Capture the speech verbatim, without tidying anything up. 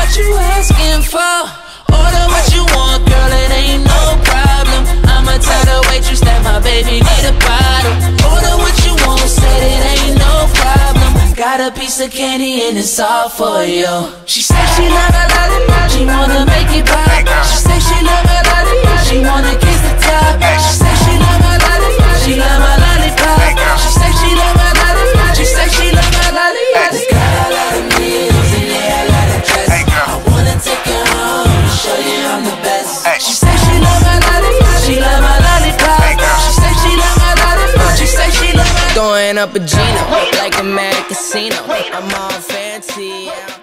what you asking for? Order what you want, girl, it ain't no problem. I'ma tell the waitress that my baby need a bottle. Order what you want, said it ain't no problem. Got a piece of candy and it's all for you. She said she love a lollipop, she wanna make it pop. She said she love a lollipop, she wanna kiss the top. She said she love a lollipop, she love a lollipop. She said she love a lollipop, she said she love a lollipop. Just got a lot of meals and yeah, a lot of dress. I wanna take her home and show you I'm the best. She said she love a lollipop, she love a lollipop. She said she love a lollipop, she said she love a. Throwing up a Gino like a mad casino. I'm all fancy.